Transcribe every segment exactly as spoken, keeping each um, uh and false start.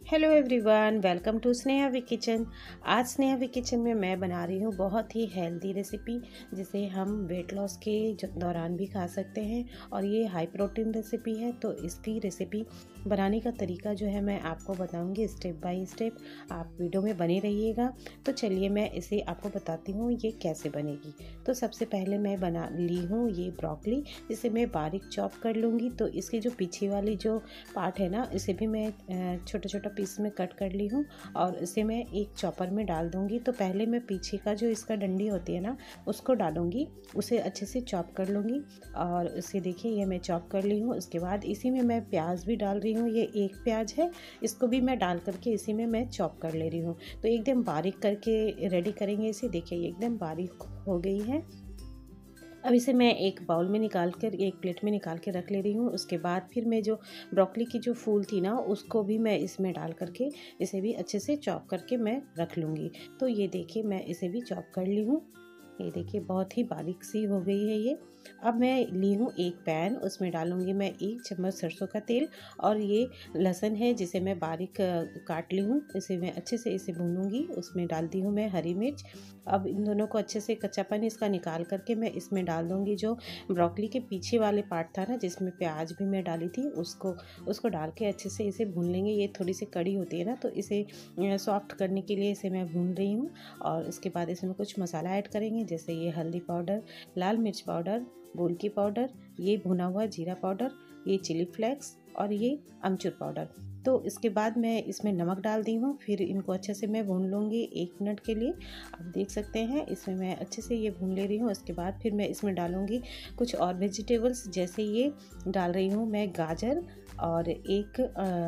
Hello everyone, welcome to Sneha V kitchen. आज Sneha V kitchen में मैं बना रही हूँ बहुत ही हेल्दी रेसिपी, जिसे हम वेट लॉस के दौरान भी खा सकते हैं और ये हाई प्रोटीन रेसिपी है। तो इसकी रेसिपी बनाने का तरीका जो है मैं आपको बताऊंगी स्टेप बाय स्टेप। आप वीडियो में बने रहिएगा। तो चलिए मैं इसे आपको बताती हूँ ये कैसे बनेगी। तो सबसे पहले मैं बना ली हूँ ये ब्रोकली, इसे मैं बारीक चॉप कर लूँगी। तो इसकी जो पीछे वाली जो पार्ट है ना, इसे भी मैं छोटा छोटा पीस में कट कर ली हूँ और इसे मैं एक चॉपर में डाल दूँगी। तो पहले मैं पीछे का जो इसका डंडी होती है ना, उसको डालूँगी, उसे अच्छे से चॉप कर लूँगी। और इसे देखिए ये मैं चॉप कर ली हूँ। उसके बाद इसी में मैं प्याज भी डाल रही हूँ। ये एक प्याज है, इसको भी मैं डाल करके इसी में मैं चॉप कर ले रही हूँ। तो एकदम बारीक करके रेडी करेंगे इसे। देखिए एकदम बारीक हो गई है। अब इसे मैं एक बाउल में निकाल कर एक प्लेट में निकाल के रख ले रही हूँ। उसके बाद फिर मैं जो ब्रोकली की जो फूल थी ना, उसको भी मैं इसमें डाल करके इसे भी अच्छे से चॉप करके मैं रख लूँगी। तो ये देखिए मैं इसे भी चॉप कर ली हूँ। ये देखिए बहुत ही बारीक सी हो गई है ये। अब मैं ली हूँ एक पैन, उसमें डालूँगी मैं एक चम्मच सरसों का तेल। और ये लहसुन है जिसे मैं बारीक काट ली हूँ, इसे मैं अच्छे से इसे भूनूंगी। उसमें डालती हूँ मैं हरी मिर्च। अब इन दोनों को अच्छे से कच्चापन इसका निकाल करके मैं इसमें डाल दूँगी जो ब्रोकली के पीछे वाले पार्ट था ना, जिसमें प्याज भी मैं डाली थी, उसको उसको डाल के अच्छे से इसे भून लेंगे। ये थोड़ी सी कड़ी होती है ना, तो इसे सॉफ्ट करने के लिए इसे मैं भून रही हूँ। और इसके बाद इसमें कुछ मसाला ऐड करेंगे, जैसे ये हल्दी पाउडर, लाल मिर्च पाउडर, गोलकी पाउडर, ये भुना हुआ जीरा पाउडर, ये चिली फ्लेक्स और ये अमचूर पाउडर। तो इसके बाद मैं इसमें नमक डाल दी हूँ। फिर इनको अच्छे से मैं भून लूँगी एक मिनट के लिए। आप देख सकते हैं इसमें मैं अच्छे से ये भून ले रही हूँ। उसके बाद फिर मैं इसमें डालूँगी कुछ और वेजिटेबल्स, जैसे ये डाल रही हूँ मैं गाजर और एक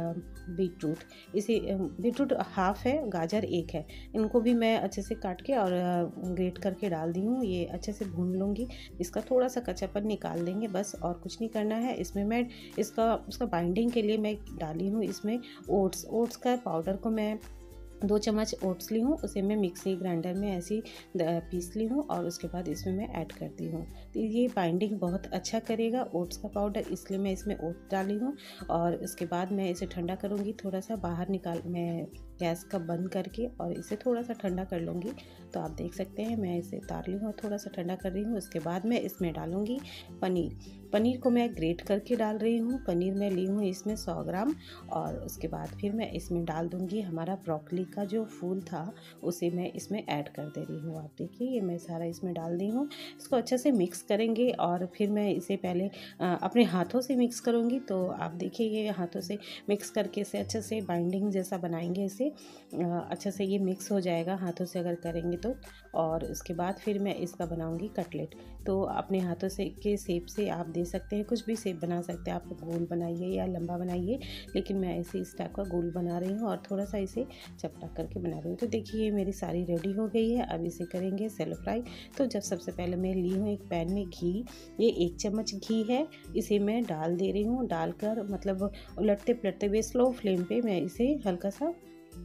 बीटरूट। इसे बीटरूट हाफ है, गाजर एक है। इनको भी मैं अच्छे से काट के और ग्रेट करके डाल दी हूँ। ये अच्छे से भून लूँगी, इसका थोड़ा सा कच्चापन निकाल देंगे बस, और कुछ नहीं करना है। इसमें मैं इसका उसका बाइंडिंग के लिए मैं डाली हूँ इसमें ओट्स ओट्स का पाउडर को मैं दो चम्मच ओट्स ली हूँ, उसे मैं मिक्सी ग्राइंडर में ऐसी पीस ली हूँ और उसके बाद इसमें मैं ऐड करती हूँ। तो ये बाइंडिंग बहुत अच्छा करेगा ओट्स का पाउडर, इसलिए मैं इसमें ओट्स डाली हूँ। और उसके बाद मैं इसे ठंडा करूँगी, थोड़ा सा बाहर निकाल मैं गैस का बंद करके और इसे थोड़ा सा ठंडा कर लूँगी। तो आप देख सकते हैं मैं इसे उतार ली हूँ, थोड़ा सा ठंडा कर रही हूँ। उसके बाद मैं इसमें डालूँगी पनीर। पनीर को मैं ग्रेट करके डाल रही हूँ। पनीर मैं ली हूँ इसमें सौ ग्राम। और उसके बाद फिर मैं इसमें डाल दूँगी हमारा ब्रोकली का जो फूल था, उसे मैं इसमें ऐड कर दे रही हूँ। आप देखिए ये मैं सारा इसमें डाल दी हूँ। इसको अच्छे से मिक्स करेंगे और फिर मैं इसे पहले अपने हाथों से मिक्स करूँगी। तो आप देखिए ये हाथों से मिक्स करके इसे अच्छे से बाइंडिंग जैसा बनाएंगे। इसे अच्छे से ये मिक्स हो जाएगा हाथों से अगर करेंगे तो। और उसके बाद फिर मैं इसका बनाऊँगी कटलेट। तो अपने हाथों से के शेप से आप दे सकते हैं, कुछ भी शेप बना सकते हैं आप, गोल बनाइए या लंबा बनाइए, लेकिन मैं ऐसे इस टाइप का गोल बना रही हूँ और थोड़ा सा इसे चपटा करके बना रही हूँ। तो देखिए ये मेरी सारी रेडी हो गई है। अब इसे करेंगे सेलो फ्राई। तो जब सबसे पहले मैं ली हूँ एक पैन में घी, ये एक चम्मच घी है, इसे मैं डाल दे रही हूँ। डालकर मतलब उलटते पलटते हुए स्लो फ्लेम पे मैं इसे हल्का सा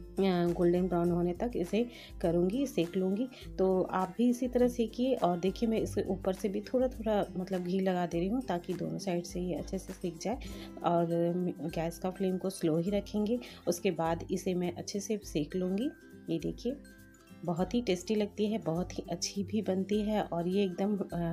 गोल्डन ब्राउन होने तक इसे करूँगी, सेक लूँगी। तो आप भी इसी तरह सेकिए। और देखिए मैं इसके ऊपर से भी थोड़ा थोड़ा मतलब घी लगा दे रही हूँ, ताकि दोनों साइड से ये अच्छे से सेक जाए। और गैस का फ्लेम को स्लो ही रखेंगे। उसके बाद इसे मैं अच्छे से सेक लूँगी। ये देखिए बहुत ही टेस्टी लगती है, बहुत ही अच्छी भी बनती है और ये एकदम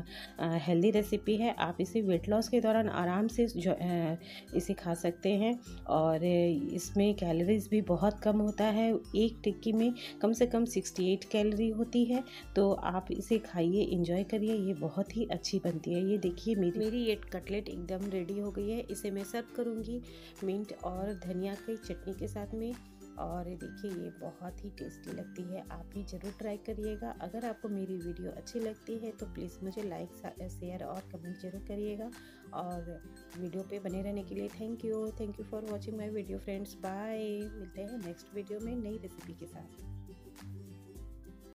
हेल्दी रेसिपी है। आप इसे वेट लॉस के दौरान आराम से जो आ, इसे खा सकते हैं। और इसमें कैलोरीज भी बहुत कम होता है। एक टिक्की में कम से कम अड़सठ कैलोरी होती है। तो आप इसे खाइए, एंजॉय करिए, ये बहुत ही अच्छी बनती है। ये देखिए मेरी मेरी ये कटलेट एकदम रेडी हो गई है। इसे मैं सर्व करूँगी मिंट और धनिया की चटनी के साथ में। और देखिए ये बहुत ही टेस्टी लगती है, आप भी ज़रूर ट्राई करिएगा। अगर आपको मेरी वीडियो अच्छी लगती है तो प्लीज़ मुझे लाइक शेयर और कमेंट जरूर करिएगा। और वीडियो पे बने रहने के लिए thank you thank you for watching my video friends. Bye, मिलते हैं नेक्स्ट वीडियो में नई रेसिपी के साथ।